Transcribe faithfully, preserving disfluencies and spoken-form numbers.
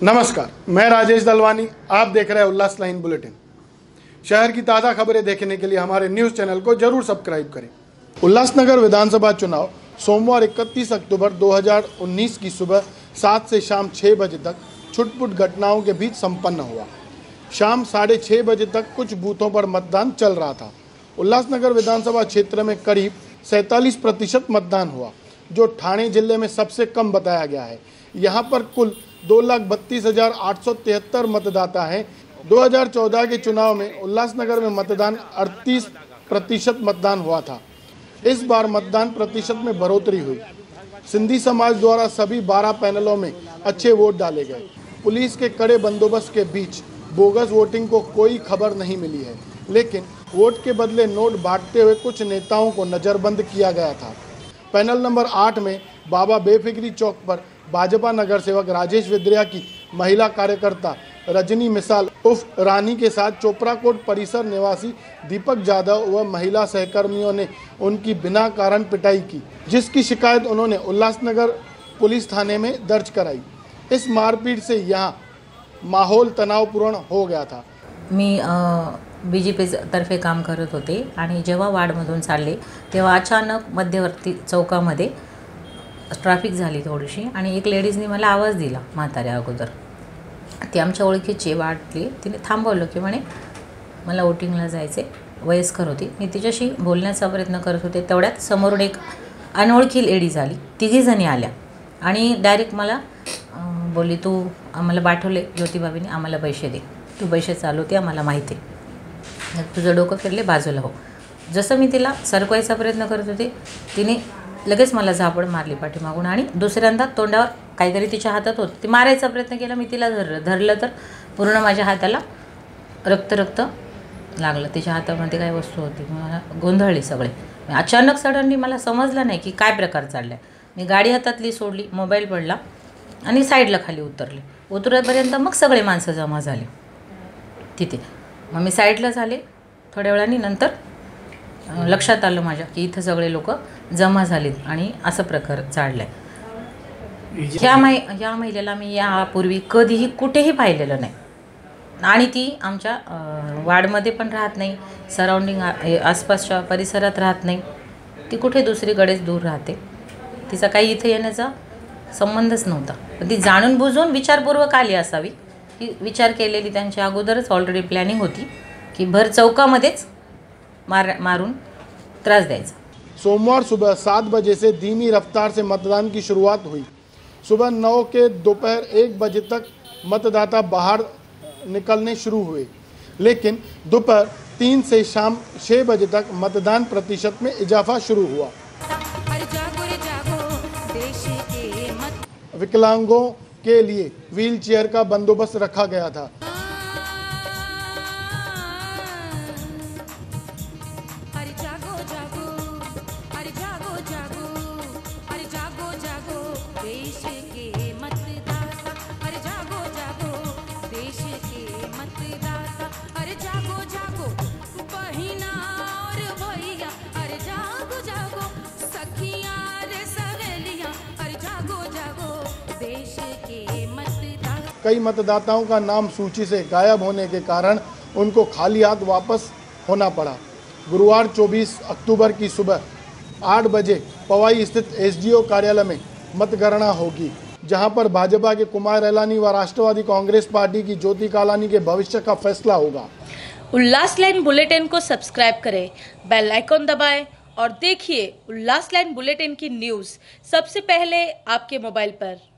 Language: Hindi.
नमस्कार, मैं राजेश दलवानी। आप देख रहे हैं उल्लास लाइन बुलेटिन। शहर की ताज़ा खबरें देखने के लिए हमारे न्यूज़ चैनल को जरूर सब्सक्राइब करें। उल्लासनगर विधानसभा चुनाव सोमवार इकतीस अक्टूबर दो हज़ार उन्नीस की सुबह सात से शाम छः बजे तक छुटपुट घटनाओं के बीच संपन्न हुआ। शाम साढ़े छः बजे तक कुछ बूथों पर मतदान चल रहा था। उल्लासनगर विधानसभा क्षेत्र में करीब सैंतालीस प्रतिशत मतदान हुआ, जो ठाणे जिले में सबसे कम बताया गया है। यहाँ पर कुल दो लाख बत्तीस हजार आठ सौ तिहत्तर मतदाता हैं। दो हज़ार चौदह के चुनाव में उल्लासनगर में मतदान अड़तीस प्रतिशत मतदान हुआ था। इस बार मतदान प्रतिशत में बढ़ोतरी हुई। सिंधी समाज द्वारा सभी बारह पैनलों में अच्छे वोट डाले गए। पुलिस के कड़े बंदोबस्त के बीच बोगस वोटिंग को कोई खबर नहीं मिली है, लेकिन वोट के बदले नोट बांटते हुए कुछ नेताओं को नज़रबंद किया गया था। पैनल नंबर आठ में बाबा बेफिक्री चौक पर भाजपा नगर सेवक राजेश विद्रिया की महिला कार्यकर्ता रजनी मिसाल उर्फ रानी के साथ चोपड़ा कोट परिसर निवासी दीपक यादव व महिला सहकर्मियों ने उनकी बिना कारण पिटाई की, जिसकी शिकायत उन्होंने उल्लासनगर पुलिस थाने में दर्ज कराई। इस मारपीट से यहाँ माहौल तणावपूर्ण हो गया था। मी बी जे पी तर्फे काम करत होते आणि जेव्हा वार्डमधून चालले तेव्हा अचानक मध्यवर्ती चौकामध्ये ट्रॅफिक झाली थोडीशी आणि एक लेडीजने मला आवाज दिला म्हाताऱ्या अगोदर। ती आमच्या ओळखीची वाटली, तिने थांबवलं की म्हणे मला वोटिंगला जायचे, वयस्कर होती। मी तिच्याशी बोलण्याचा प्रयत्न करत होते, तेवढ्यात समोरून एक अनोळखी लेडीज आली। तिघी जणी आल्या आणि डायरेक्ट मला बोलली, तू आम्हाला पाठवले ज्योतिबाबीने, आम्हाला पैसे दे, तू पैसे चालवते, आम्हाला माहिती आहे, तुझं डोकं फिरले, बाजूला हो। जसं मी तिला सरकवायचा प्रयत्न करत होते, तिने लगेच मला झापड मारली पाठीमागून आणि दुसऱ्यांदा तोंडावर काहीतरी तिच्या हातात होतं, ती मारायचा प्रयत्न केला। मी तिला धरलं धरलं तर पूर्ण माझ्या हाताला रक्त रक्त लागलं। तिच्या हातामध्ये काय वस्तू होती, मला गोंधळली सगळे। अचानक सडनली मला समजलं नाही की काय प्रकार चालला आहे। मी गाडी हातातली सोडली, मोबाईल पडला आणि साईडला खाली उतरले। उतरेपर्यंत मग सगळे माणसं जमा झाले तिथे। मग मी साईडला झाले थोड्या वेळाने, नंतर लक्षात आलं माझ्या की इथं सगळे लोक जमा झालेत आणि असं प्रकार चाललाय। ह्या मै ह्या महिलेला मी यापूर्वी कधीही कुठेही पाहिलेलं नाही आणि ती आमच्या वार्डमध्ये पण राहत नाही, सराउंडिंग आसपासच्या परिसरात राहत नाही, ती कुठे दुसरीकडेच दूर राहते। तिचा काही इथे येण्याचा संबंधच नव्हता, पण ती जाणून बुजून विचारपूर्वक आली असावी की विचार केलेली त्यांच्या अगोदरच ऑलरेडी प्लॅनिंग होती की भर चौकामध्येच मार मारून त्रास द्यायचा। सोमवार सुबह सात बजे से धीमी रफ्तार से मतदान की शुरुआत हुई। सुबह नौ के दोपहर एक बजे तक मतदाता बाहर निकलने शुरू हुए, लेकिन दोपहर तीन से शाम छः बजे तक मतदान प्रतिशत में इजाफा शुरू हुआ। विकलांगों के लिए व्हील चेयर का बंदोबस्त रखा गया था। कई मतदाताओं का नाम सूची से गायब होने के कारण उनको खाली हाथ वापस होना पड़ा। गुरुवार चौबीस अक्टूबर की सुबह आठ बजे पवाई स्थित एसडीओ कार्यालय में मतगणना होगी, जहां पर भाजपा के कुमार रैलानी व राष्ट्रवादी कांग्रेस पार्टी की ज्योति कालानी के भविष्य का फैसला होगा। उल्लास लाइन बुलेटिन को सब्सक्राइब करें, बेल आइकॉन दबाएं और देखिए उल्लास लाइन बुलेटिन की न्यूज़ सबसे पहले आपके मोबाइल पर।